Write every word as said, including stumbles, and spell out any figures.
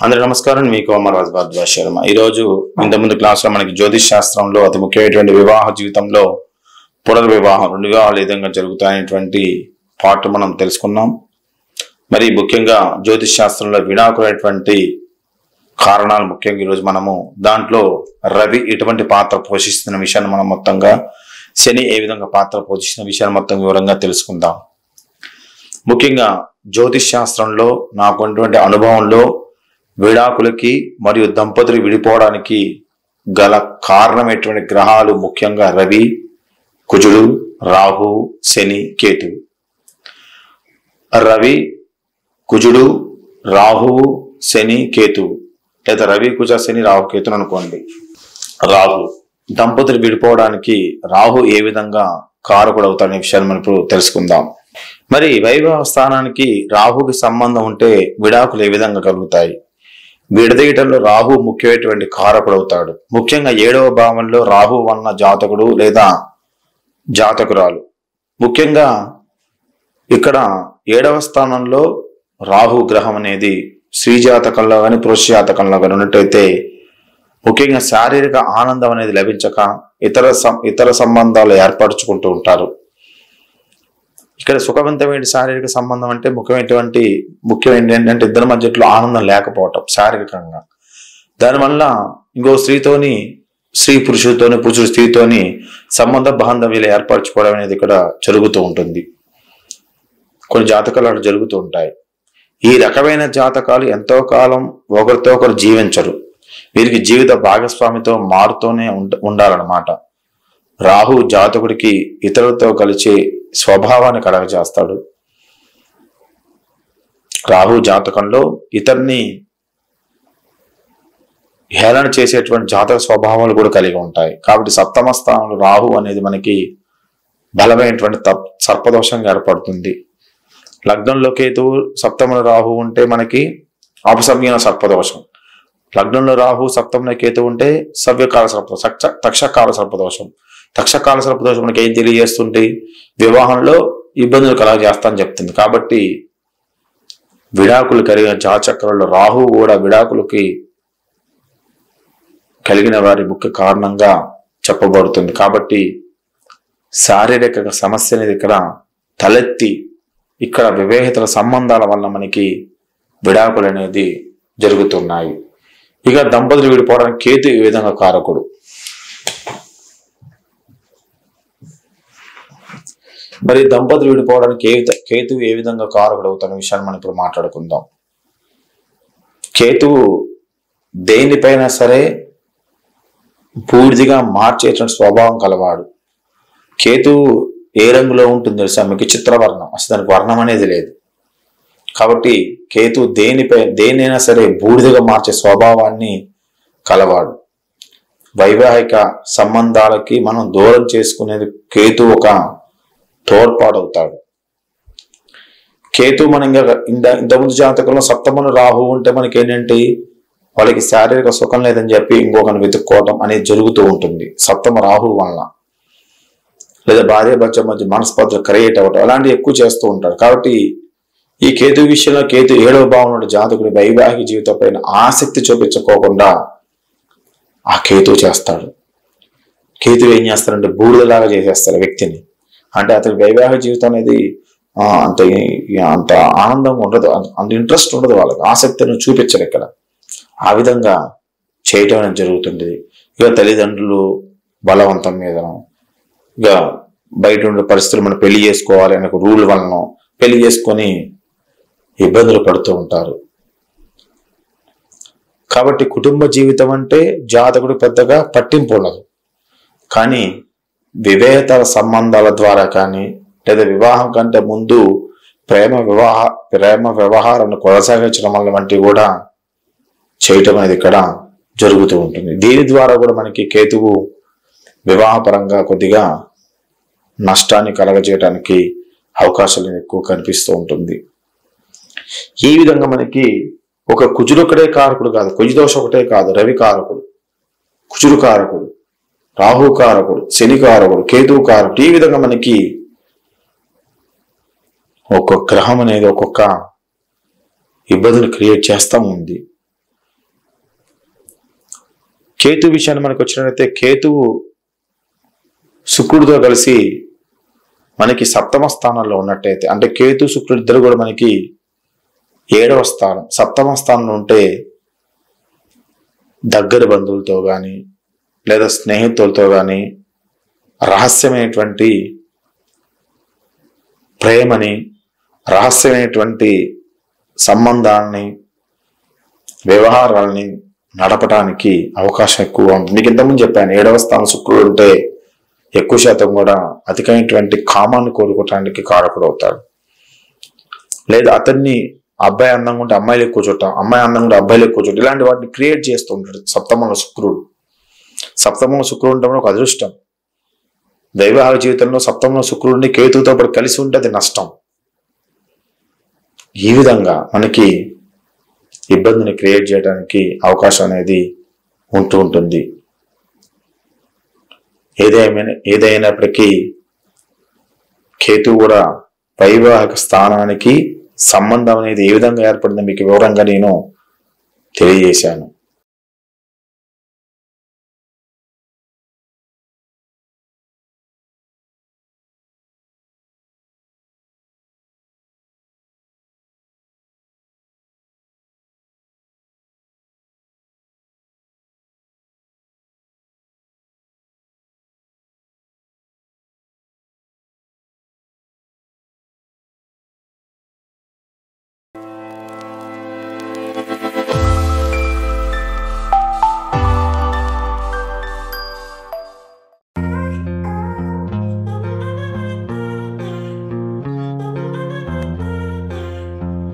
అందరి నమస్కారం. మీ కోమరాజ్ భారద్వాజ్ శర్మ. ఈరోజు ఇంతకుముందు క్లాసులో మనకి జ్యోతిష్ శాస్త్రంలో అతి ముఖ్యమైనటువంటి వివాహ జీవితంలో పునర్వివాహం రెండు వివాహాలు ఏ విధంగా జరుగుతాయనేటువంటి పార్ట్ మనం తెలుసుకున్నాం. మరి ముఖ్యంగా జ్యోతిష్ శాస్త్రంలో విడాకులైనటువంటి కారణాలు ముఖ్యంగా ఈరోజు మనము దాంట్లో రవి ఎటువంటి పాత్ర పోషిస్తున్న విషయాన్ని మనం మొత్తంగా, శని ఏ విధంగా పాత్ర పోషిస్తున్న విషయాన్ని మొత్తం వివరంగా తెలుసుకుందాం. ముఖ్యంగా జ్యోతిష్ శాస్త్రంలో నాకున్నటువంటి అనుభవంలో విడాకులకి మరియు దంపతులు విడిపోవడానికి గల కారణమైనటువంటి గ్రహాలు ముఖ్యంగా రవి, కుజుడు, రాహు, శని, కేతు. రవి, కుజుడు, రాహువు, శని, కేతు, లేదా రవి, కుజ, శని, రాహు, కేతుని అనుకోండి. రాహు దంపతులు విడిపోవడానికి రాహు ఏ విధంగా కారకుడు అవుతాడనే విషయాన్ని మనం ఇప్పుడు తెలుసుకుందాం. మరి వైవాహ స్థానానికి రాహుకి సంబంధం ఉంటే విడాకులు ఏ విధంగా కలుగుతాయి? విడదీయటంలో రాహు ముఖ్యమైనటువంటి కారకుడు అవుతాడు. ముఖ్యంగా ఏడవ భావంలో రాహు వన్న జాతకుడు లేదా జాతకురాలు. ముఖ్యంగా ఇక్కడ ఏడవ స్థానంలో రాహు గ్రహం అనేది స్త్రీ జాతకంలో కానీ పురుష జాతకంలో కానీ ఉన్నట్టయితే ముఖ్యంగా శారీరక ఆనందం అనేది లభించక ఇతర ఇతర సంబంధాలు ఏర్పరచుకుంటూ ఉంటారు. ఇక్కడ సుఖవంతమైన శారీరక సంబంధం అంటే ముఖ్యమైనటువంటి ముఖ్యమైన ఏంటంటే ఇద్దరి మధ్యలో ఆనందం లేకపోవటం శారీరకంగా. దానివల్ల ఇంకో స్త్రీతోని స్త్రీ పురుషుడితోని పురుషుడు స్త్రీతోని సంబంధ బాంధవ్యాలు ఏర్పరచుకోవడం అనేది ఇక్కడ జరుగుతూ ఉంటుంది. కొన్ని జాతకాలు అలా జరుగుతూ ఉంటాయి. ఈ రకమైన జాతకాలు ఎంతో కాలం ఒకరితో ఒకరు జీవించరు. వీరికి జీవిత భాగస్వామితో మారుతూనే ఉండాలన్నమాట. రాహు జాతకుడికి ఇతరులతో కలిసి స్వభావాన్ని కలగజేస్తాడు. రాహు జాతకంలో ఇతరుని హేళన చేసేటువంటి జాతక స్వభావాలు కూడా కలిగి ఉంటాయి. కాబట్టి సప్తమ స్థానంలో రాహు అనేది మనకి బలమైనటువంటి సర్పదోషంగా ఏర్పడుతుంది. లగ్నంలో కేతువు, సప్తమంలో రాహు ఉంటే మనకి అపసవ్యన సర్పదోషం. లగ్నంలో రాహు, సప్తమంలో కేతువు ఉంటే సవ్యకాల సర్పదోషం, తక్షకాల సర్పదోషం. తక్షకాల సర్పదోషం మనకి ఏం తెలియజేస్తుంది? వివాహంలో ఇబ్బందులు కలగజేస్తా అని చెప్తుంది. కాబట్టి విడాకులు కలిగిన జాతచక్రంలో రాహు కూడా విడాకులకి కలిగిన వారి ముఖ్య కారణంగా చెప్పబడుతుంది. కాబట్టి శారీరక సమస్య అనేది ఇక్కడ తలెత్తి ఇక్కడ వివాహేతర సంబంధాల వల్ల మనకి విడాకులు అనేది జరుగుతున్నాయి. ఇక దంపతులు విడిపోవడానికి కేతు ఈ విధంగా కారకుడు. మరి దంపతులు విడిపోవడానికి కేతువు ఏ విధంగా కారకుడు అవుతున్న విషయాన్ని మనం ఇప్పుడు మాట్లాడుకుందాం. కేతువు దేనిపైనా సరే బూడిదిగా మార్చేటువంటి స్వభావం కలవాడు. కేతువు ఏ రంగులో ఉంటుంది తెలుసా మీకు? చిత్రవర్ణం. అసలు దానికి వర్ణం అనేది లేదు. కాబట్టి కేతు దేనిపై దేనైనా సరే బూడిదగా మార్చే స్వభావాన్ని కలవాడు. వైవాహిక సంబంధాలకి మనం దూరం చేసుకునేది కేతు ఒక తోడ్పాడవుతాడు. కేతు మనం ఇంకా ఇంత ఇంతకుముందు జాతకంలో సప్తమను రాహు ఉంటే మనకి ఏంటంటే వాళ్ళకి శారీరక సుఖం లేదని చెప్పి ఇంకొకరిని వెతుక్కోవటం అనేది జరుగుతూ ఉంటుంది సప్తమ రాహు వలన. లేదా భార్య భర్త మధ్య మనస్పర్ధలు క్రియేట్ అవ్వటం అలాంటివి ఎక్కువ చేస్తూ ఉంటారు. కాబట్టి ఈ కేతు విషయంలో కేతు ఏడవ భావంలో జాతకుడి వైవాహిక జీవితం పైన ఆసక్తి చూపించుకోకుండా ఆ కేతు చేస్తాడు. కేతు ఏం చేస్తారంటే బూడిదలాగా చేసేస్తారు వ్యక్తిని. అంటే అతని వైవాహిక జీవితం అనేది అంత అంత ఆనందంగా ఉండదు, అంత ఇంట్రెస్ట్ ఉండదు, వాళ్ళకి ఆసక్తిని చూపించరు ఇక్కడ. ఆ విధంగా చేయటం అనేది జరుగుతుంది. ఇక తల్లిదండ్రులు బలవంతం మీద, ఇక బయట ఉండే పరిస్థితులు మనం పెళ్లి చేసుకోవాలి అనే రూల్ వలన పెళ్లి చేసుకొని ఇబ్బందులు పడుతూ ఉంటారు. కాబట్టి కుటుంబ జీవితం అంటే జాతకుడు పెద్దగా పట్టింపు ఉండదు. కానీ వివేహేతర సంబంధాల ద్వారా కానీ లేదా వివాహం కంటే ముందు ప్రేమ వివాహ ప్రేమ వ్యవహారాన్ని కొనసాగించడం వల్ల వంటివి కూడా చేయటం అనేది ఇక్కడ జరుగుతూ ఉంటుంది. దీని ద్వారా కూడా మనకి కేతువు వివాహపరంగా కొద్దిగా నష్టాన్ని కలగజేయడానికి అవకాశాలు ఎక్కువ కనిపిస్తూ ఉంటుంది. ఈ విధంగా మనకి ఒక కుజుడు ఒకటే కారకుడు కాదు, కుజదోషం ఒకటే కాదు, రవి కారకుడు, కుజుడు కారకుడు, రాహు కారకుడు, శని కారకుడు, కేతువు కారకుడు. ఈ విధంగా మనకి ఒక్కొక్క గ్రహం అనేది ఒక్కొక్క ఇబ్బందులు క్రియేట్ చేస్తూ ఉంది. కేతు విషయాన్ని మనకు వచ్చినట్లయితే కేతువు శుక్రుడితో కలిసి మనకి సప్తమ స్థానంలో ఉన్నట్టయితే, అంటే కేతు శుక్రుడు ఇద్దరు కూడా మనకి ఏడవ స్థానం సప్తమ స్థానంలో ఉంటే దగ్గర బంధువులతో కానీ లేదా స్నేహితులతో కానీ రహస్యమైనటువంటి ప్రేమని, రహస్యమైనటువంటి సంబంధాలని, వ్యవహారాలని నడపడానికి అవకాశం ఎక్కువ ఉంటుంది. మీకు ఇంతకుముందు చెప్పాను, ఏడవ స్థానం శుక్రుడు ఉంటే ఎక్కువ శాతం కూడా అధికమైనటువంటి కామాన్ని కోరుకోవటానికి కారకుడు అవుతాడు. లేదా అతన్ని అబ్బాయి అందంగా ఉంటే అమ్మాయిలు ఎక్కువ చూడటం, అమ్మాయి అందంగా ఉంటే అబ్బాయిలు ఎక్కువ చూడటం, ఇలాంటి వాటిని క్రియేట్ చేస్తూ ఉంటాడు సప్తమంలో శుక్రుడు. సప్తమంలో శుక్రుడు ఉండడం ఒక అదృష్టం. వైవాహిక జీవితంలో సప్తమంలో శుక్రుడిని కేతువుతో పాటు కలిసి ఉంటే అది నష్టం. ఈ విధంగా మనకి ఇబ్బందిని క్రియేట్ చేయడానికి అవకాశం అనేది ఉంటూ ఉంటుంది. ఏదేమైనా ఏదైనప్పటికీ కేతువు కూడా వైవాహిక స్థానానికి సంబంధం అనేది ఏ విధంగా ఏర్పడిందో మీకు వివరంగా నేను తెలియజేశాను.